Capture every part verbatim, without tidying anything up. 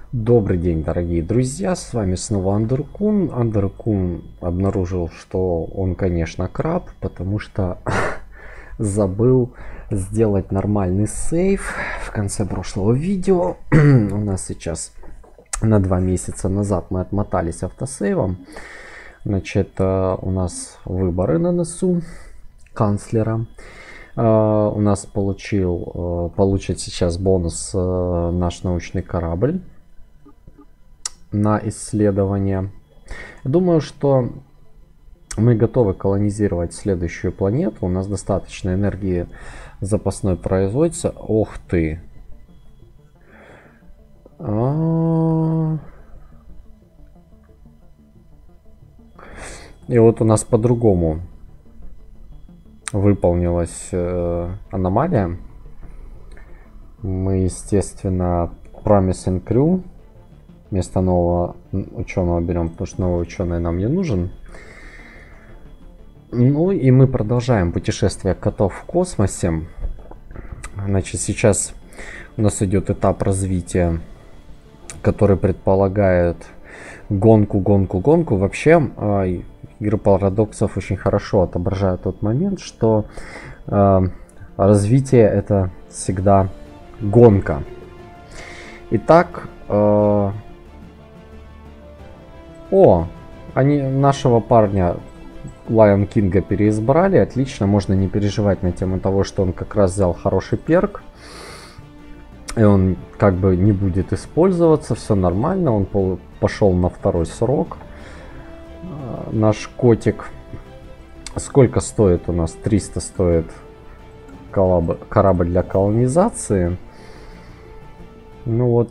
Добрый день, дорогие друзья, с вами снова Андеркун. Андеркун обнаружил, что он, конечно, краб, потому что забыл сделать нормальный сейв в конце прошлого видео. У нас сейчас на два месяца назад мы отмотались автосейвом. Значит, у нас выборы на носу канцлера. У нас получил, получит сейчас бонус наш научный корабль на исследование. Думаю, что мы готовы колонизировать следующую планету. У нас достаточно энергии запасной производится. Ох ты! А-а-а. И вот у нас по-другому выполнилась э, аномалия. Мы, естественно, Promising Crew вместо нового ученого берем, потому что новый ученый нам не нужен. Ну и мы продолжаем путешествие котов в космосе. Значит, сейчас у нас идет этап развития, который предполагает гонку, гонку, гонку. Вообще, э, игры парадоксов очень хорошо отображают тот момент, что э, развитие это всегда гонка. Итак, э, о, они нашего парня Лайон Кинга переизбрали. Отлично, можно не переживать на тему того, что он как раз взял хороший перк. И он как бы не будет использоваться, все нормально. Он пошел на второй срок. Наш котик. Сколько стоит у нас? триста стоит корабль для колонизации. Ну вот.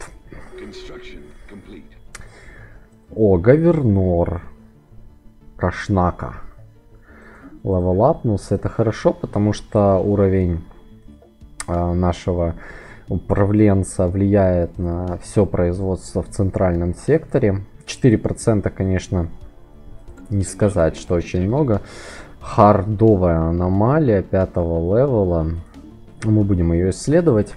О, Гавернор. Кашнака. Левелапнулся. Это хорошо, потому что уровень э, нашего управленца влияет на все производство в центральном секторе. четыре процента, конечно, не сказать, что очень много. Хардовая аномалия пятого левела. Мы будем ее исследовать.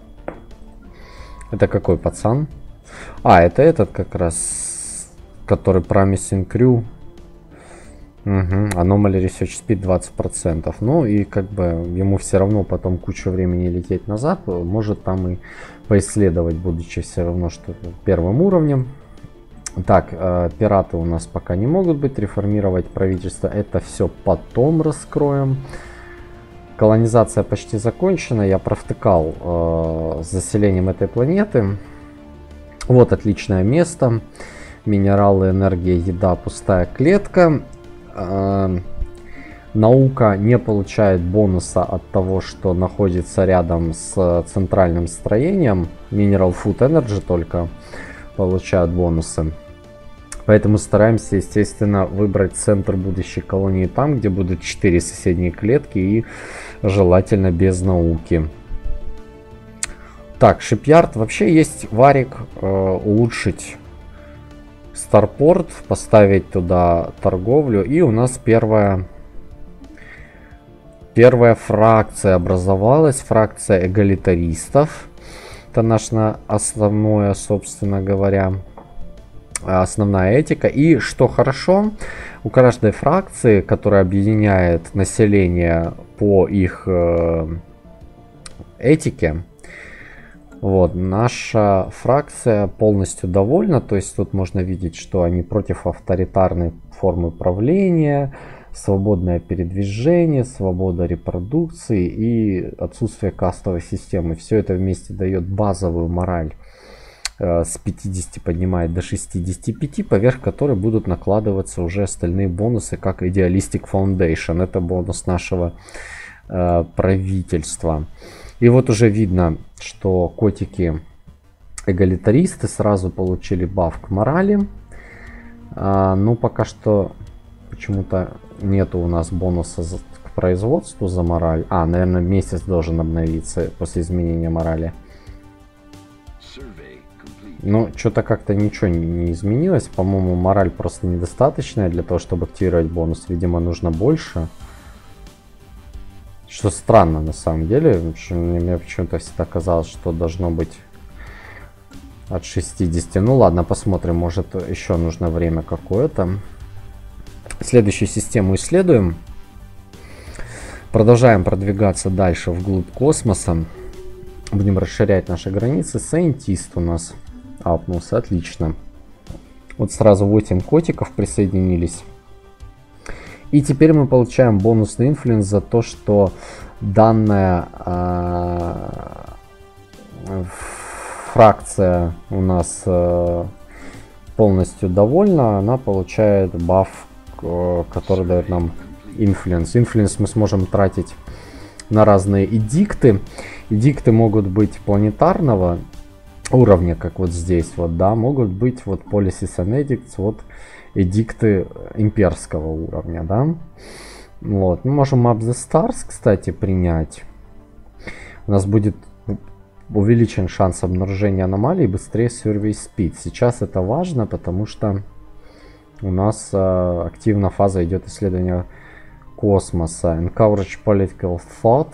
Это какой пацан? А, это этот как раз, который Promising Crew. Угу. Anomaly Research Speed двадцать процентов. Ну и как бы ему все равно потом кучу времени лететь назад. Может там и поисследовать, будучи все равно что первым уровнем. Так, э, пираты у нас пока не могут быть. Реформировать правительство. Это все потом раскроем. Колонизация почти закончена. Я провтыкал э, с заселением этой планеты. Вот отличное место. Минералы, энергия, еда, пустая клетка. Э, наука не получает бонуса от того, что находится рядом с центральным строением. Mineral Food Energy только получают бонусы. Поэтому стараемся, естественно, выбрать центр будущей колонии там, где будут четыре соседние клетки и желательно без науки. Так, Шипьярд. Вообще есть варик э, улучшить Старпорт, поставить туда торговлю. И у нас первая, первая фракция образовалась. Фракция эгалитаристов. Это наше основное, собственно говоря, основная этика. И что хорошо, у каждой фракции, которая объединяет население по их э, этике, вот, наша фракция полностью довольна. То есть тут можно видеть, что они против авторитарной формы правления, свободное передвижение, свобода репродукции и отсутствие кастовой системы. Все это вместе дает базовую мораль. С пятидесяти поднимает до шестидесяти пяти, поверх которой будут накладываться уже остальные бонусы, как Idealistic Foundation. Это бонус нашего э, правительства. И вот уже видно, что котики эгалитаристы сразу получили баф к морали. А, ну, пока что почему-то нету у нас бонуса за, к производству за мораль. А, наверное, месяц должен обновиться после изменения морали. Ну, что-то как-то ничего не, не изменилось. По-моему, мораль просто недостаточная для того, чтобы активировать бонус. Видимо, нужно больше. Что странно на самом деле. Мне почему-то всегда казалось, что должно быть от шестидесяти. Ну ладно, посмотрим, может еще нужно время какое-то. Следующую систему исследуем. Продолжаем продвигаться дальше вглубь космоса. Будем расширять наши границы. Сайентист у нас апнулся, отлично. Вот сразу восемь котиков присоединились. И теперь мы получаем бонусный инфлюенс за то, что данная а, фракция у нас а, полностью довольна. Она получает баф, который дает нам инфлюенс. Инфлюенс мы сможем тратить на разные эдикты. Эдикты могут быть планетарного уровня, как вот здесь вот, да, могут быть вот policies and edicts, вот эдикты имперского уровня, да. Вот, мы можем Up the Stars, кстати, принять. У нас будет увеличен шанс обнаружения аномалий, быстрее Survey Speed. Сейчас это важно, потому что у нас а, активно фаза идет исследования космоса. Encourage Political Thought.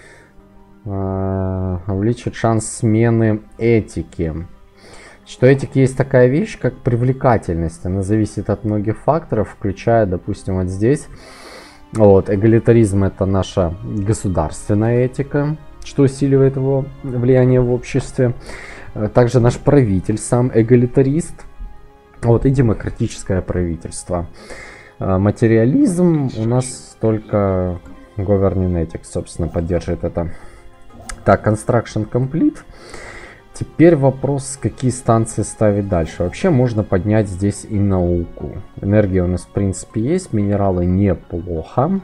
А, увеличит шанс смены этики. Что этики есть такая вещь, как привлекательность. Она зависит от многих факторов, включая, допустим, вот здесь. Вот, эгалитаризм — это наша государственная этика, что усиливает его влияние в обществе. Также наш правитель сам эгалитарист. Вот, и демократическое правительство. Материализм у нас только Governing Ethics, собственно, поддерживает это. Так, Construction Complete. Теперь вопрос, какие станции ставить дальше. Вообще можно поднять здесь и науку. Энергия у нас в принципе есть, минералы неплохо.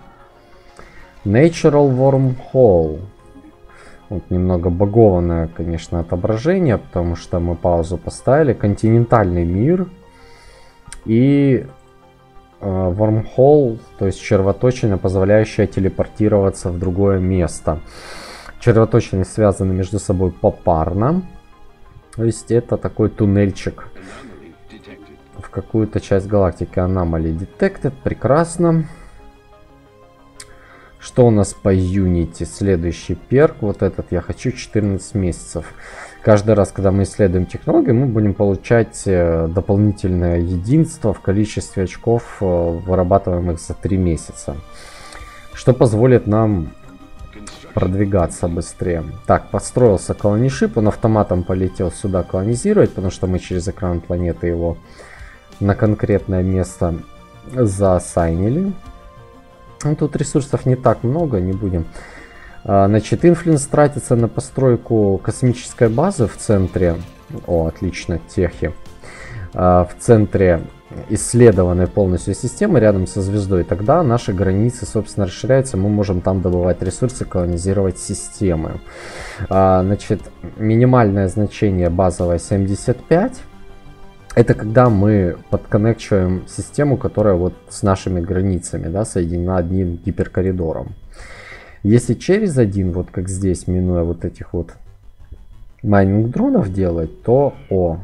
Natural Wormhole. Вот немного багованное, конечно, отображение, потому что мы паузу поставили. Континентальный мир. И э, Wormhole, то есть червоточина, позволяющая телепортироваться в другое место. Червоточины связаны между собой попарно. То есть это такой туннельчик в какую-то часть галактики. Anomaly Detected. Прекрасно. Что у нас по Unity? Следующий перк. Вот этот я хочу четырнадцать месяцев. Каждый раз, когда мы исследуем технологию, мы будем получать дополнительное единство в количестве очков, вырабатываемых за три месяца. Что позволит нам продвигаться быстрее. Так, построился колонишип, он автоматом полетел сюда колонизировать, потому что мы через экран планеты его на конкретное место засайнили. Ну, тут ресурсов не так много, не будем. А, значит, инфлюенс тратится на постройку космической базы в центре. О, отлично, техи. А, в центре исследованной полностью системы рядом со звездой. Тогда наши границы, собственно, расширяются. Мы можем там добывать ресурсы, колонизировать системы. А, значит, минимальное значение базовое семьдесят пять. Это когда мы подконнекчиваем систему, которая вот с нашими границами, да, соединена одним гиперкоридором. Если через один, вот как здесь, минуя вот этих вот майнинг дронов делать, то о,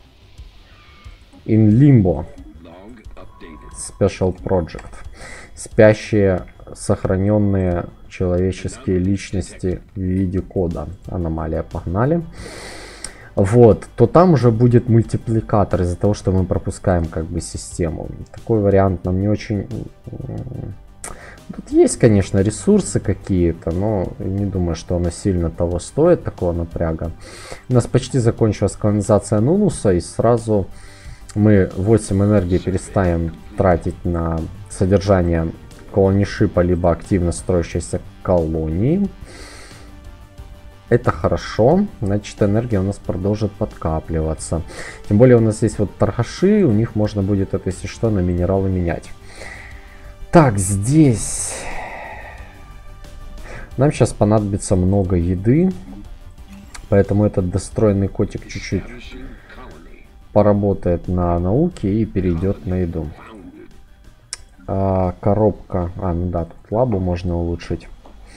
In Limbo Special Project. Спящие сохраненные человеческие личности в виде кода. Аномалия, погнали. Вот, то там уже будет мультипликатор из-за того, что мы пропускаем как бы систему. Такой вариант нам не очень... Тут есть, конечно, ресурсы какие-то, но не думаю, что оно сильно того стоит, такого напряга. У нас почти закончилась колонизация Нунуса, и сразу мы восемь энергии перестаем тратить на содержание колонишипа, либо активно строящейся колонии. Это хорошо, значит, энергия у нас продолжит подкапливаться. Тем более у нас есть вот торгаши, у них можно будет это, если что, на минералы менять. Так, здесь нам сейчас понадобится много еды, поэтому этот достроенный котик чуть-чуть поработает на науке и перейдет на еду. А, коробка, а, ну да, тут лабу можно улучшить.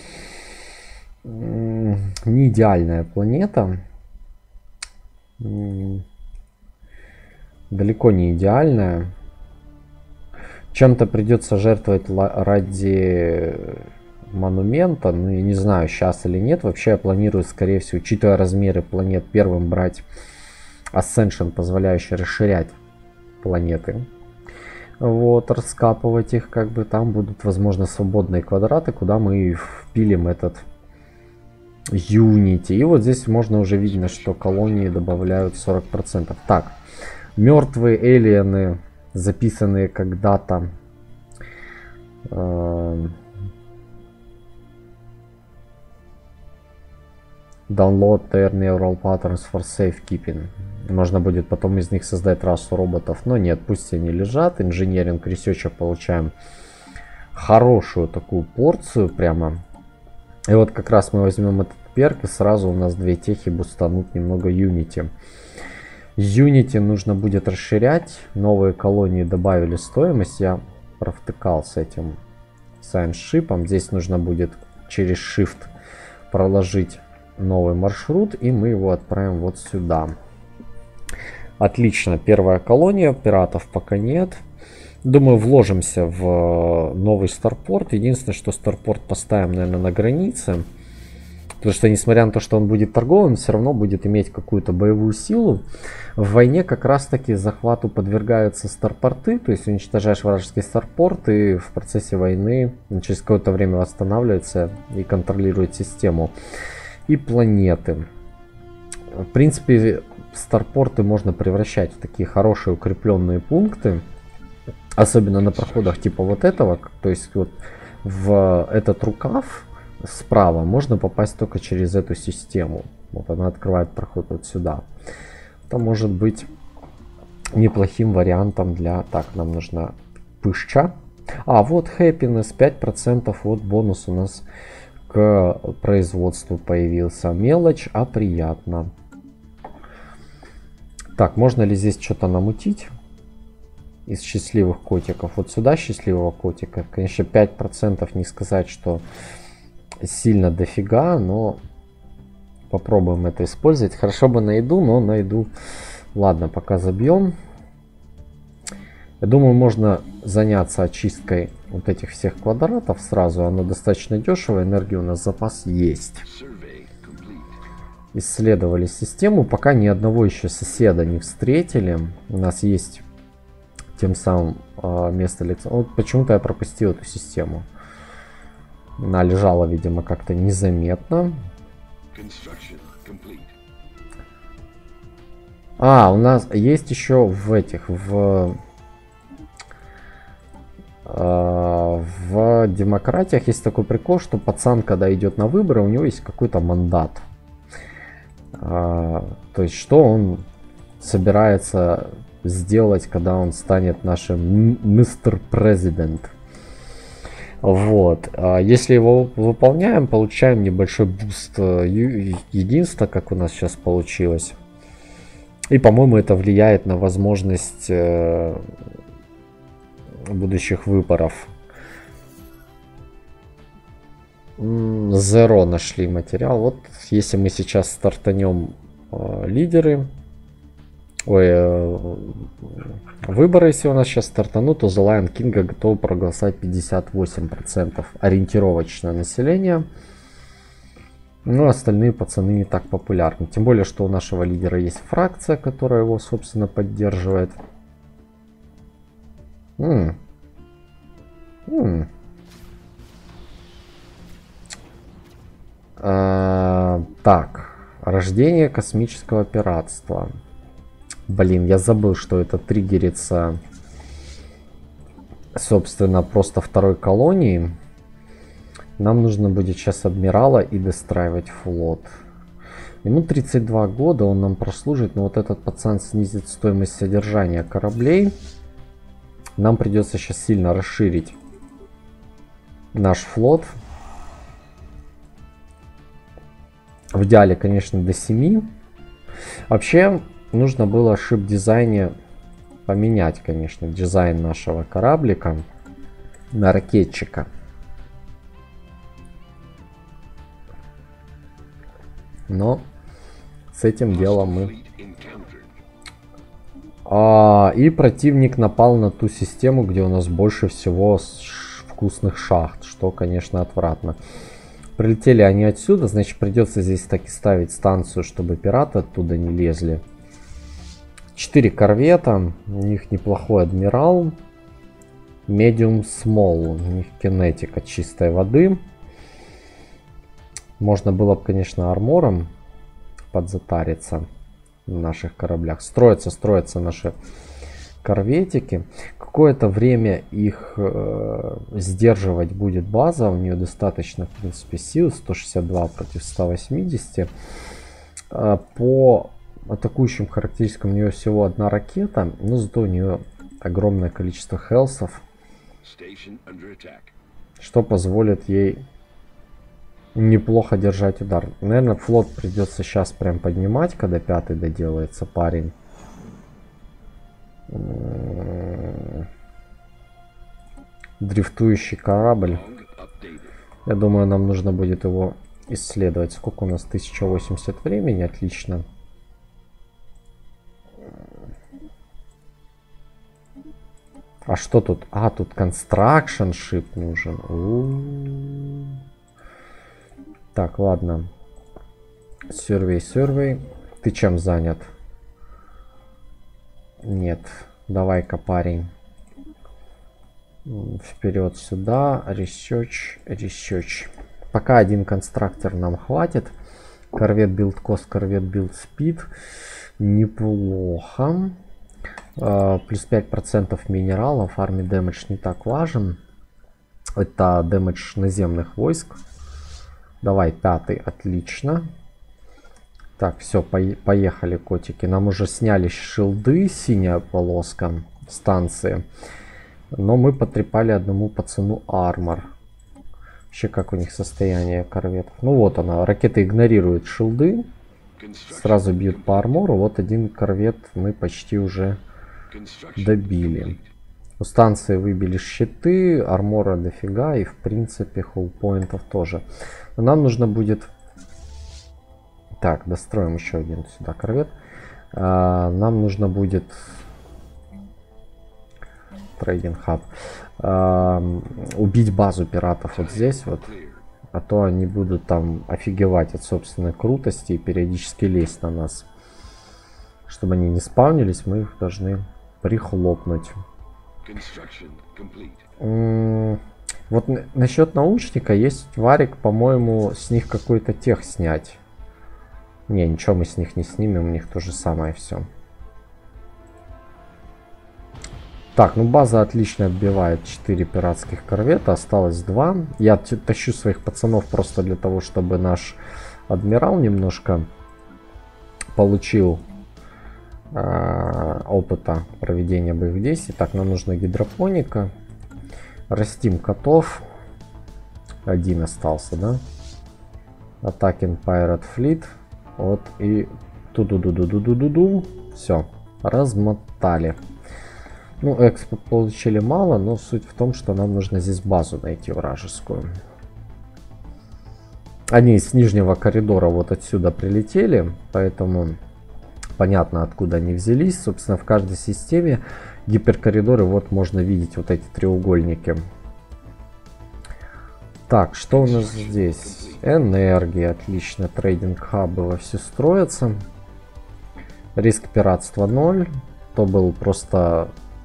Не идеальная планета. Далеко не идеальная. Чем-то придется жертвовать ради монумента. Ну, я не знаю, сейчас или нет. Вообще я планирую, скорее всего, учитывая размеры планет, первым брать Ascension, позволяющий расширять планеты. Вот, раскапывать их, как бы там будут, возможно, свободные квадраты, куда мы впилим этот Unity. И вот здесь можно уже видно, что колонии добавляют сорок процентов. Так, мертвые эллиены, записанные когда-то. Э Download their neural patterns for safekeeping. Можно будет потом из них создать расу роботов. Но нет, пусть они лежат. Инженеринг ресерча получаем хорошую такую порцию прямо. И вот как раз мы возьмем этот перк, и сразу у нас две техи бустанут немного Unity. Unity нужно будет расширять. Новые колонии добавили стоимость. Я провтыкал с этим Science Ship'ом. Здесь нужно будет через Shift проложить новый маршрут, и мы его отправим вот сюда. Отлично, первая колония, пиратов пока нет. Думаю, вложимся в новый старпорт. Единственное, что старпорт поставим, наверное, на границе. Потому что, несмотря на то, что он будет торговым, все равно будет иметь какую-то боевую силу. В войне как раз-таки захвату подвергаются старпорты. То есть уничтожаешь вражеский старпорт, и в процессе войны через какое-то время восстанавливается и контролирует систему. И планеты. В принципе, старпорты можно превращать в такие хорошие укрепленные пункты. Особенно на проходах типа вот этого. То есть вот в этот рукав справа можно попасть только через эту систему. Вот она открывает проход вот сюда. Это может быть неплохим вариантом для... Так, нам нужна пышча. А, вот happiness пять процентов. Вот бонус у нас к производству появился. Мелочь, а приятно. Так, можно ли здесь что-то намутить из счастливых котиков? Вот сюда счастливого котика. Конечно, пять процентов не сказать, что сильно дофига, но попробуем это использовать. Хорошо бы на еду, но на еду... Ладно, пока забьем. Я думаю, можно заняться очисткой вот этих всех квадратов сразу. Оно достаточно дешево, энергии у нас запас есть. Исследовали систему, пока ни одного еще соседа не встретили. У нас есть тем самым э, место лица. Вот почему-то я пропустил эту систему. Она лежала, видимо, как-то незаметно. А, у нас есть еще в этих, в, э, в демократиях есть такой прикол, что пацан, когда идет на выборы, у него есть какой-то мандат. Э, то есть, что он собирается сделать, когда он станет нашим мистер Президент. Вот. Если его выполняем, получаем небольшой буст единства, как у нас сейчас получилось. И, по-моему, это влияет на возможность будущих выборов. Zero нашли материал. Вот если мы сейчас стартанем лидеры, ой, выборы, если у нас сейчас стартанут, то за Lion King готовы проголосовать пятьдесят восемь процентов ориентировочное население. Ну, остальные пацаны не так популярны. Тем более, что у нашего лидера есть фракция, которая его, собственно, поддерживает. М-м. М-м. А, так, рождение космического пиратства. Блин, я забыл, что это триггерится, собственно, просто второй колонии. Нам нужно будет сейчас адмирала и достраивать флот. Ему тридцать два года, он нам прослужит, но вот этот пацан снизит стоимость содержания кораблей. Нам придется сейчас сильно расширить наш флот. В идеале, конечно, до семи. Вообще, нужно было в шип-дизайне поменять, конечно, дизайн нашего кораблика на ракетчика. Но с этим делом мы... А, и противник напал на ту систему, где у нас больше всего вкусных шахт, что, конечно, отвратно. Прилетели они отсюда, значит, придется здесь таки ставить станцию, чтобы пираты оттуда не лезли. четыре корвета, у них неплохой адмирал. Medium Small, у них кинетика чистой воды. Можно было бы, конечно, армором подзатариться в наших кораблях. Строятся, строятся наши корветики. Какое-то время их э, сдерживать будет база. У нее достаточно, в принципе, сил. сто шестьдесят два против ста восьмидесяти. Э, по атакующим характеристикам у нее всего одна ракета. Но зато у нее огромное количество хелсов. Что позволит ей неплохо держать удар. Наверное, флот придется сейчас прям поднимать, когда пятый доделается парень. Дрифтующий корабль. Я думаю, нам нужно будет его исследовать. Сколько у нас? тысяча восемьдесят времени. Отлично. А что тут? А, тут construction ship нужен. У-у-у. Так, ладно. Survey, survey. Ты чем занят? Нет. Давай-ка, парень. Вперед сюда. Research, research. Пока один конструктор нам хватит. Корвет build cost, корвет build speed. Неплохо. Uh, плюс пять процентов минералов. Арми дэмэдж не так важен. Это дэмэдж наземных войск. Давай, пятый, отлично. Так, все, по поехали, котики. Нам уже сняли шилды, синяя полоска станции. Но мы потрепали одному пацану армор. Вообще, как у них состояние корветов. Ну вот она, ракеты игнорируют шилды. Сразу бьют по армору. Вот один корвет мы почти уже добили. У станции выбили щиты, армора дофига и в принципе холлпоинтов тоже. Но нам нужно будет... Так, достроим еще один сюда корвет. А, нам нужно будет... Трейдинг хаб. А, убить базу пиратов вот здесь вот. А то они будут там офигевать от собственной крутости и периодически лезть на нас. Чтобы они не спавнились, мы их должны прихлопнуть. Вот насчет научника есть варик, по-моему, с них какой-то тех снять. Не, ничего мы с них не снимем, у них то же самое все. Так, ну база отлично отбивает четыре пиратских корвета, осталось два. Я тащу своих пацанов просто для того, чтобы наш адмирал немножко получил э, опыта проведения боевых действий. Так, нам нужна гидропоника. Растим котов. Один остался, да? Attacking Pirate Fleet. Вот и ту-ду-ду-ду-ду-ду-ду. Все, размотали. Ну, экспо получили мало, но суть в том, что нам нужно здесь базу найти вражескую. Они из нижнего коридора вот отсюда прилетели, поэтому понятно, откуда они взялись. Собственно, в каждой системе гиперкоридоры, вот можно видеть вот эти треугольники. Так, что у нас здесь? Энергия, отлично. Трейдинг-хабы вовсю строятся. Риск пиратства ноль. То был просто,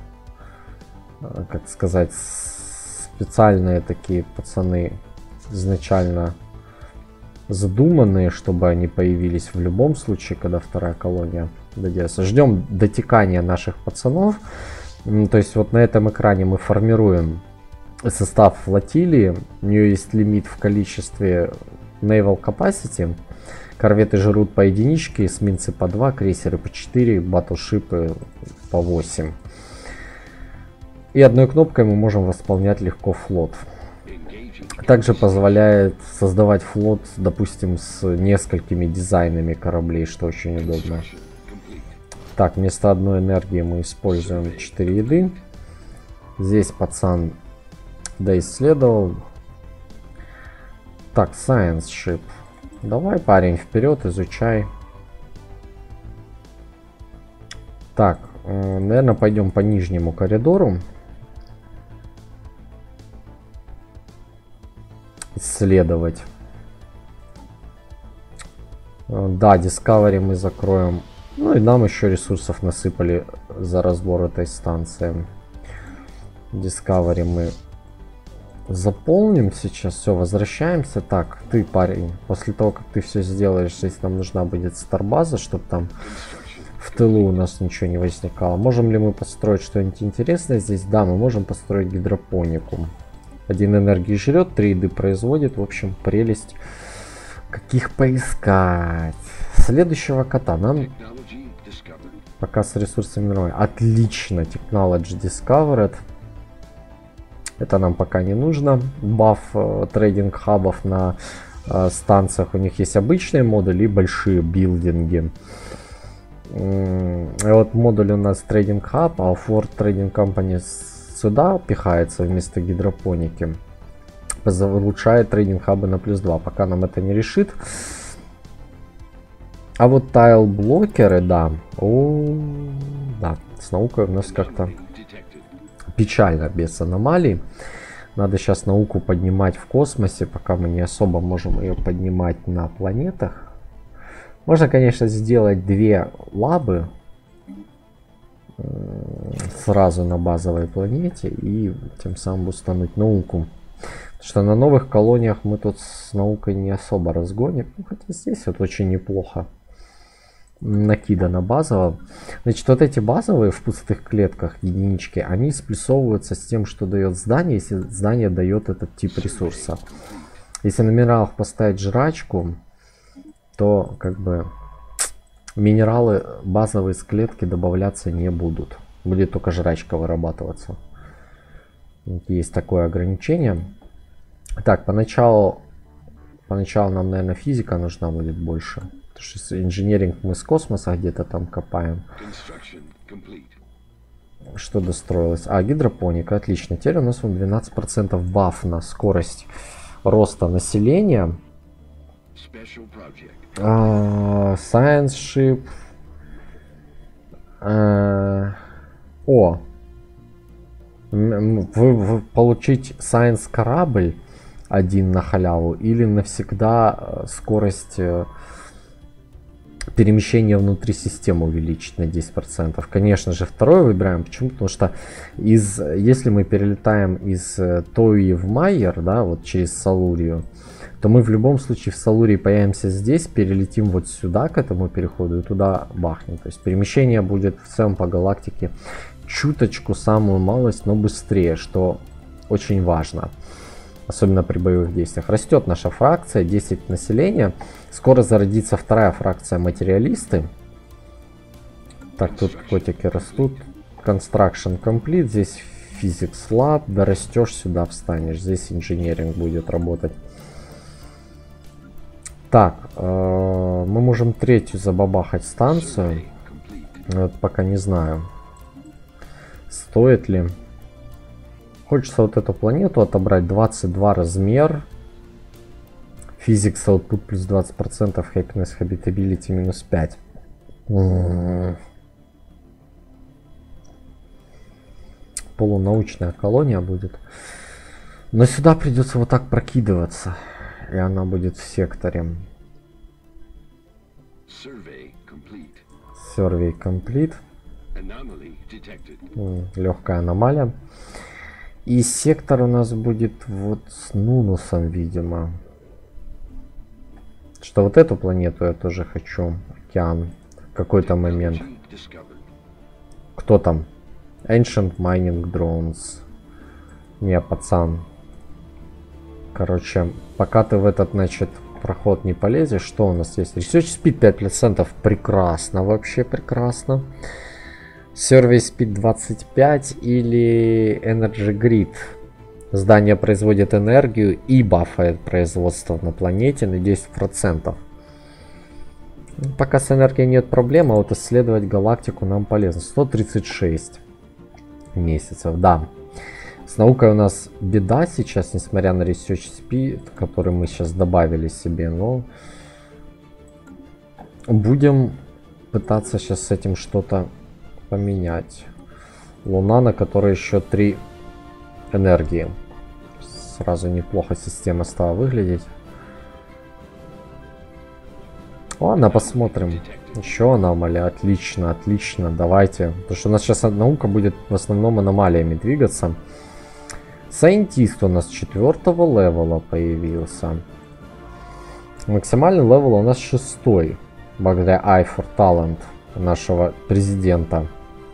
как сказать, специальные такие пацаны, изначально задуманные, чтобы они появились в любом случае, когда вторая колония доделается. Ждем дотекания наших пацанов. То есть вот на этом экране мы формируем состав флотилии. У нее есть лимит в количестве naval capacity. Корветы жрут по единичке, эсминцы по два, крейсеры по четыре, батлшипы по восемь. И одной кнопкой мы можем восполнять легко флот. Также позволяет создавать флот, допустим, с несколькими дизайнами кораблей, что очень удобно. Так, вместо одной энергии мы используем четыре еды. Здесь пацан доисследовал. Так, Science Ship. Давай, парень, вперед, изучай. Так, э, наверное, пойдем по нижнему коридору. Исследовать. Э, да, Discovery мы закроем Ну и нам еще ресурсов насыпали за разбор этой станции. Discovery мы заполним сейчас. Все, возвращаемся. Так, ты, парень, после того, как ты все сделаешь, здесь нам нужна будет старбаза, чтобы там в тылу у нас ничего не возникало. Можем ли мы построить что-нибудь интересное здесь? Да, мы можем построить гидропонику. Один энергии жрет, три еды производит. В общем, прелесть. Каких поискать? Следующего кота нам... Пока с ресурсами мировой. Отлично. Technology Discovered. Это нам пока не нужно. Баф э, трейдинг хабов на э, станциях. У них есть обычные модули и большие билдинги. И вот модуль у нас трейдинг хаб, а Ford Trading Company сюда пихается вместо гидропоники. Улучшает трейдинг хабы на плюс два. Пока нам это не решит. А вот тайл блокеры, да. О, да. С наукой у нас как-то печально без аномалий. Надо сейчас науку поднимать в космосе, пока мы не особо можем ее поднимать на планетах. Можно, конечно, сделать две лабы сразу на базовой планете и тем самым установить науку. Потому что на новых колониях мы тут с наукой не особо разгоним. Ну, хотя здесь вот очень неплохо накидано базово. Значит, вот эти базовые в пустых клетках единички, они сплюсовываются с тем, что дает здание, если здание дает этот тип ресурса. Если на минералах поставить жрачку, то как бы минералы базовые с клетки добавляться не будут. Будет только жрачка вырабатываться. Есть такое ограничение. Так, поначалу, поначалу нам, наверное, физика нужна будет больше. Потому что инженеринг мы с космоса где-то там копаем. Что достроилось? А, гидропоника, отлично. Теперь у нас двенадцать процентов баф на скорость роста населения. А, Science Ship. А, о! Вы, вы получить Science корабль один на халяву или навсегда скорость перемещение внутри системы увеличить на десять процентов. Конечно же, второе выбираем. Почему? Потому что из, если мы перелетаем из Тои в Майер, да, вот через Салурию, то мы в любом случае в Салурии появимся здесь, перелетим вот сюда к этому переходу и туда бахнем. То есть перемещение будет в целом по галактике чуточку, самую малость, но быстрее, что очень важно. Особенно при боевых действиях. Растет наша фракция, десять населения. Скоро зародится вторая фракция материалисты. Так, тут котики растут. Construction complete. Здесь Physics Lab. Дорастешь, сюда встанешь. Здесь инженеринг будет работать. Так, э, мы можем третью забабахать станцию. Вот пока не знаю, стоит ли. Хочется вот эту планету отобрать. двадцать два размер. Physics output плюс двадцать процентов. Happiness habitability минус пять. М-м-м. Полунаучная колония будет. Но сюда придется вот так прокидываться. И она будет в секторе. Survey complete. Survey complete. М-м, легкая аномалия. И сектор у нас будет вот с Нунусом, видимо. Что вот эту планету я тоже хочу. Океан. В какой-то момент. Кто там? Ancient Mining Drones. Не, пацан. Короче, пока ты в этот, значит, проход не полезешь, что у нас есть? Research Speed пять процентов. Прекрасно. Вообще прекрасно. Survey Speed двадцать пять или Energy Grid. Здание производит энергию и бафает производство на планете на десять процентов. Пока с энергией нет проблем, а вот исследовать галактику нам полезно. сто тридцать шесть месяцев, да. С наукой у нас беда сейчас, несмотря на Research Speed, который мы сейчас добавили себе, но будем пытаться сейчас с этим что-то поменять. Луна, на которой еще три энергии. Сразу неплохо система стала выглядеть. Ладно, посмотрим. Еще аномалия. Отлично, отлично. Давайте. Потому что у нас сейчас наука будет в основном аномалиями двигаться. Сайентист у нас четвертого левела появился. Максимальный левел у нас шестой. Благодаря Eye for Talent нашего президента.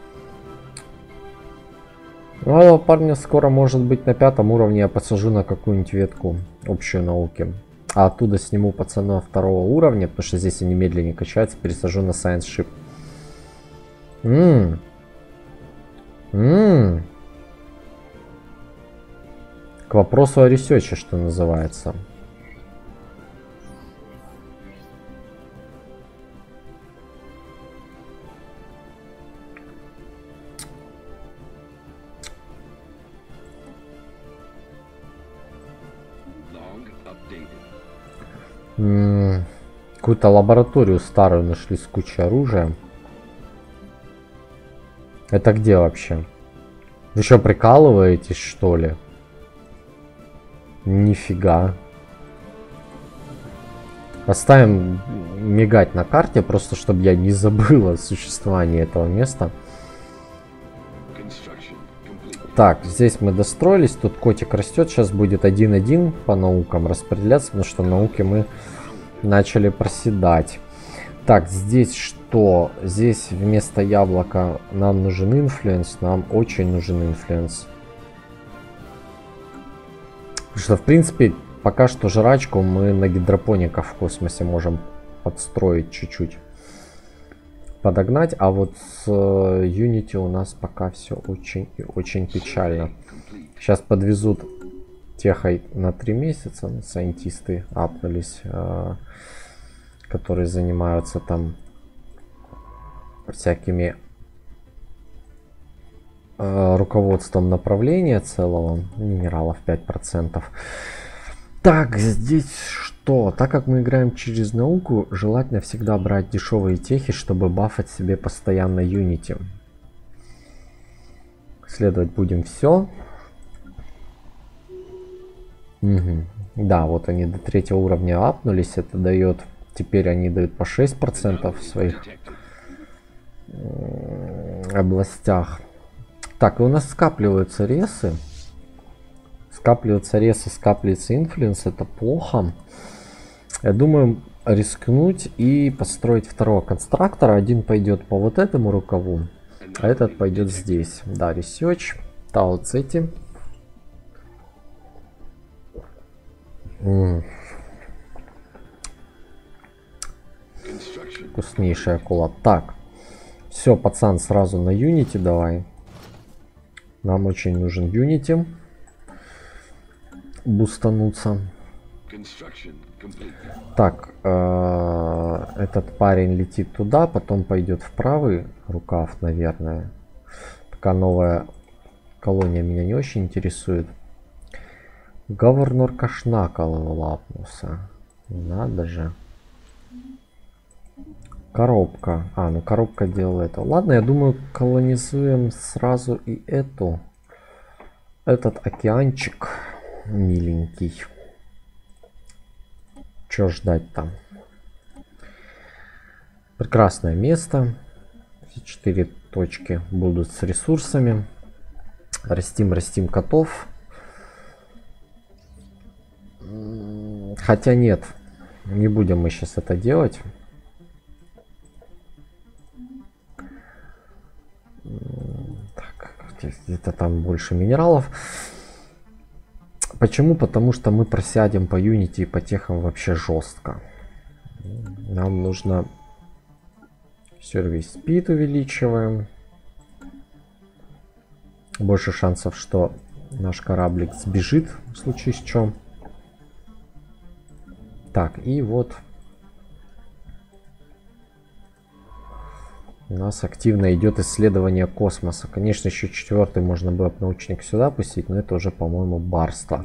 Ну, а парня скоро, может быть, на пятом уровне я посажу на какую-нибудь ветку общей науки. А оттуда сниму пацана второго уровня, потому что здесь они медленнее качаются, пересажу на Science Ship. Ммм. Ммм. К вопросу о ресерче, что называется. Какую-то лабораторию старую нашли с кучей оружия. Это где вообще? Вы что, прикалываетесь, что ли? Нифига. Поставим мигать на карте, просто чтобы я не забыл о существовании этого места. Так, здесь мы достроились. Тут котик растет. Сейчас будет один-один по наукам распределяться, потому что науки мы начали проседать. Так, здесь что? Здесь вместо яблока нам нужен инфлюенс. Нам очень нужен инфлюенс. Потому что, в принципе, пока что жрачку мы на гидропониках в космосе можем подстроить чуть-чуть. Подогнать. А вот с Unity у нас пока все очень и очень печально. Сейчас подвезут техой на три месяца. Сайентисты апнулись, э, которые занимаются там всякими э, руководством направления целого. Минералов пять процентов. Так, здесь что? Так как мы играем через науку, желательно всегда брать дешевые техи, чтобы бафать себе постоянно Unity. Следовать будем все. Угу. Да, вот они до третьего уровня апнулись. Это дает, теперь они дают по шесть процентов в своих областях. Так, и у нас скапливаются ресы. Скапливаются ресы, скапливается инфлюенс. Это плохо. Я думаю рискнуть и построить второго конструктора. Один пойдет по вот этому рукаву, а этот пойдет здесь. Да, research. Да, вот эти. М-м. Вкуснейшая кола. Так. Все, пацан, сразу на Unity давай. Нам очень нужен Unity. Бустануться. Так, э, этот парень летит туда, потом пойдет в правый рукав, наверное. Пока новая колония меня не очень интересует. Governor Кашнакал лапнулся. Надо же. Коробка. А, ну коробка делала это. Ладно, я думаю, колонизуем сразу и эту. Этот океанчик миленький. Чё ждать там? Прекрасное место. Все четыре точки будут с ресурсами. Растим, растим котов. Хотя нет, не будем мы сейчас это делать. Так, где-то там больше минералов. Почему? Потому что мы просядем по Unity и по техам вообще жестко. Нам нужно сервис speed увеличиваем. Больше шансов, что наш кораблик сбежит в случае с чем. Так, и вот у нас активно идет исследование космоса. Конечно, еще четвертый можно было бы научник сюда пустить, но это уже, по-моему, барство.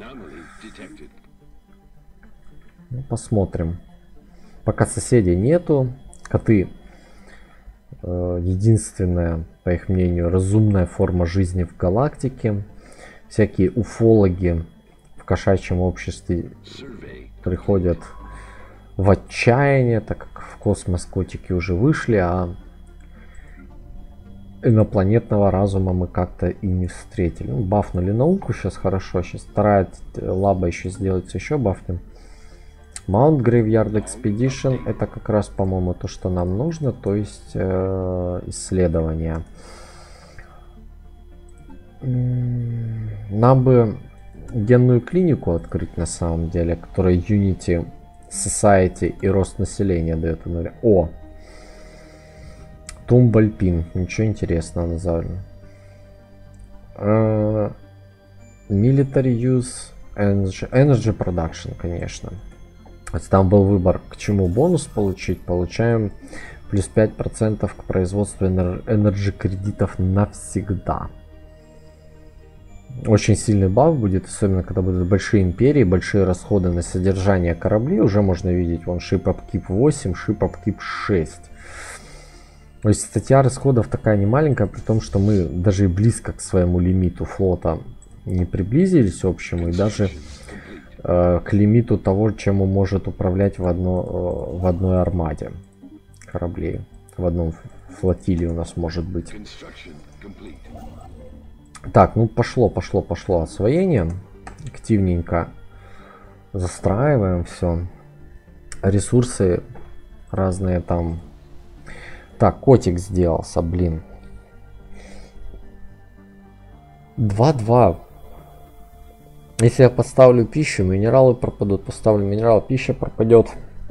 Ну, посмотрим. Пока соседей нету. Коты э, единственная, по их мнению, разумная форма жизни в галактике. Всякие уфологи в кошачьем обществе приходят в отчаяние, так как в космос котики уже вышли, а инопланетного разума мы как-то и не встретили. Ну, бафнули науку, сейчас хорошо. Сейчас вторая лаба еще сделается, еще бафнем. Mount Graveyard Expedition — это как раз, по-моему, то, что нам нужно, то есть э, исследования. Нам бы генную клинику открыть на самом деле, которая Unity, Society и рост населения дает. О! Тумбальпин. Ничего интересного назвали. Uh, military Use Energy, Energy Production, конечно. Там был выбор, к чему бонус получить. Получаем плюс пять процентов к производству Energy кредитов навсегда. Очень сильный баф будет, особенно когда будут большие империи, большие расходы на содержание кораблей. Уже можно видеть, вон Ship Upkeep восемь, Ship Upkeep шесть. То есть статья расходов такая немаленькая, при том, что мы даже и близко к своему лимиту флота не приблизились общему, и даже э, к лимиту того, чем он может управлять в, одно, э, в одной армаде кораблей. В одном флотилии у нас может быть. Так, ну пошло, пошло, пошло освоение. Активненько застраиваем все. Ресурсы разные там. Так, котик сделался, блин. два-два. Если я поставлю пищу, минералы пропадут. Поставлю минерал, пища пропадет.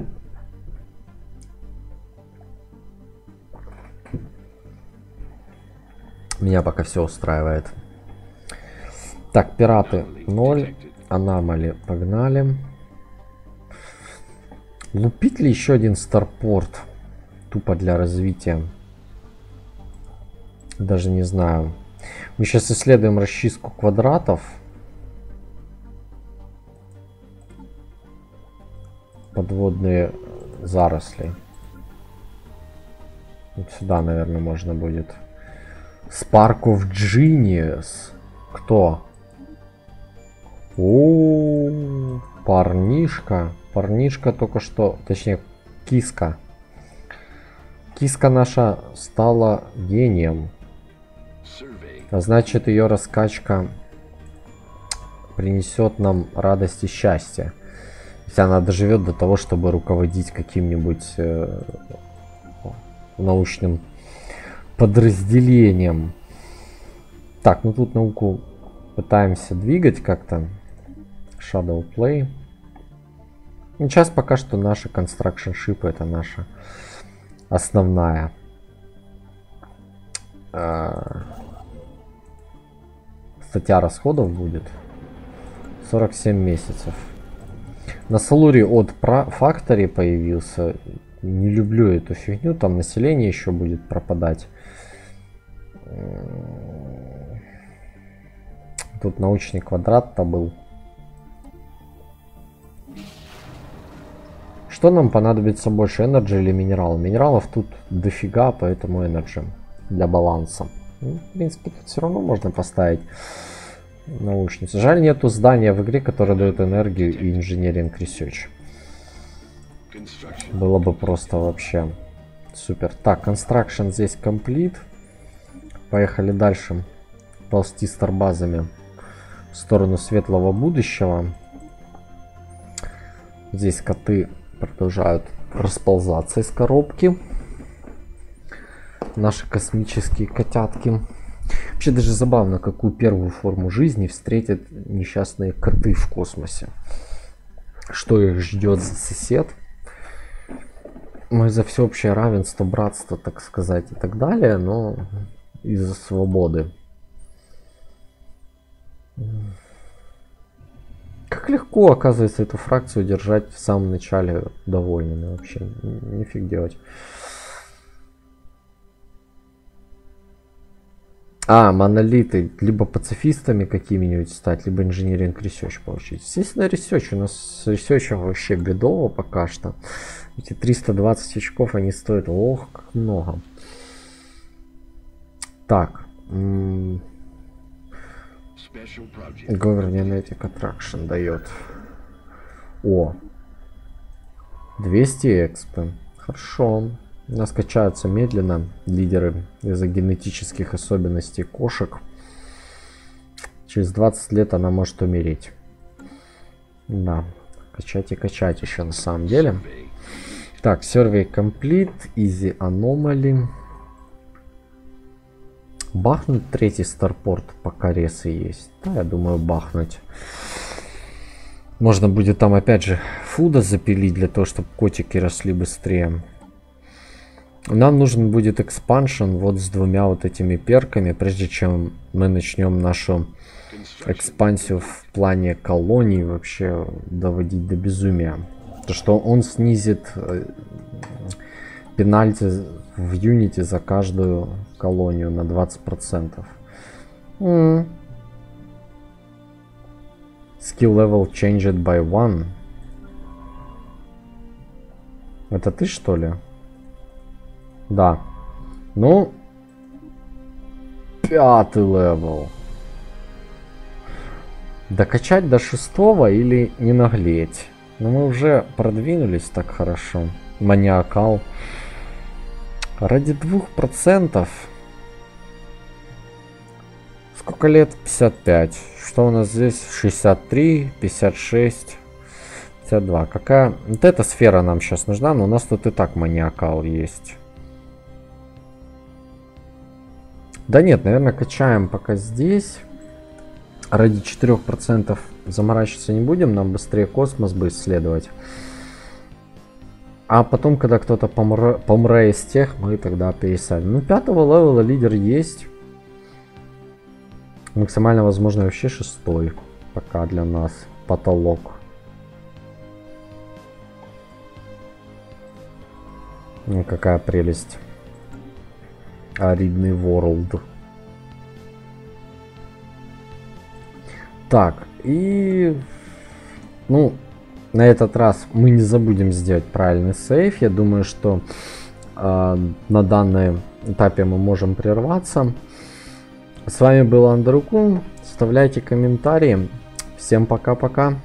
Меня пока все устраивает. Так, пираты ноль. Аномали погнали. Лупить ли еще один старпорт? Тупо для развития. Даже не знаю. Мы сейчас исследуем расчистку квадратов. Подводные заросли. Вот сюда, наверное, можно будет. Spark of Genius. Кто? О, парнишка. Парнишка только что, точнее, киска. Киска наша стала гением. А значит, ее раскачка принесет нам радость и счастье. Если она доживет до того, чтобы руководить каким-нибудь э, научным подразделением. Так, ну тут науку пытаемся двигать как-то. Shadow Play. Ну, сейчас пока что наши construction ship, это наша основная. А, статья расходов будет. сорок семь месяцев. На Салуре от Factory появился. Не люблю эту фигню. Там население еще будет пропадать. Тут научный квадрат-то был. Что нам понадобится больше, Energy или минерал? Минералов тут дофига, поэтому Energy для баланса. Ну, в принципе, тут все равно можно поставить научницу. Жаль, нету здания в игре, которое дает энергию и Engineering Research. Было бы просто вообще супер. Так, Construction здесь complete. Поехали дальше. Ползти старбазами в сторону светлого будущего. Здесь коты продолжают расползаться из коробки. Наши космические котятки. Вообще даже забавно, какую первую форму жизни встретят несчастные коты в космосе. Что их ждет за сосед. Мы за всеобщее равенство, братство, так сказать, и так далее, но из-за свободы. Как легко, оказывается, эту фракцию держать в самом начале довольными. Вообще, нифиг делать. А, монолиты. Либо пацифистами какими-нибудь стать, либо Engineering Research получить. Естественно, Research. У нас с Research вообще бедово пока что. Эти триста двадцать очков, они стоят, ох, как много. Так. Governing дает. О. двести экспы. Хорошо. У нас качаются медленно лидеры из-за генетических особенностей кошек. Через двадцать лет она может умереть. Да, качать и качать еще на самом деле. Так, survey complete, easy anomaly. Бахнуть третий старпорт, пока ресы есть. Да, я думаю, бахнуть. Можно будет там опять же фуда запилить для того, чтобы котики росли быстрее. Нам нужен будет экспаншн вот с двумя вот этими перками, прежде чем мы начнем нашу экспансию в плане колоний вообще доводить до безумия. То, что он снизит пенальти в Unity за каждую колонию на двадцать процентов. Mm. Skill level changed by one. Это ты, что ли? Да. Ну, пятый левел. Докачать до шестого или не наглеть? Но мы уже продвинулись так хорошо. Маниакал. Ради двух процентов. Сколько лет? пятьдесят пять. Что у нас здесь? шестьдесят три, пятьдесят шесть, пятьдесят два. Какая? Вот эта сфера нам сейчас нужна, но у нас тут и так маниакал есть. Да нет, наверное, качаем пока здесь. Ради четырёх процентов заморачиваться не будем. Нам быстрее космос бы исследовать. А потом, когда кто-то помре, помре из тех, мы тогда пересадим. Ну, пятого левела лидер есть. Максимально возможно вообще шестой. Пока для нас потолок. Ну, какая прелесть. Аридный World. Так, и... Ну, на этот раз мы не забудем сделать правильный сейв. Я думаю, что э, на данном этапе мы можем прерваться. С вами был Андерукун. Оставляйте комментарии. Всем пока-пока.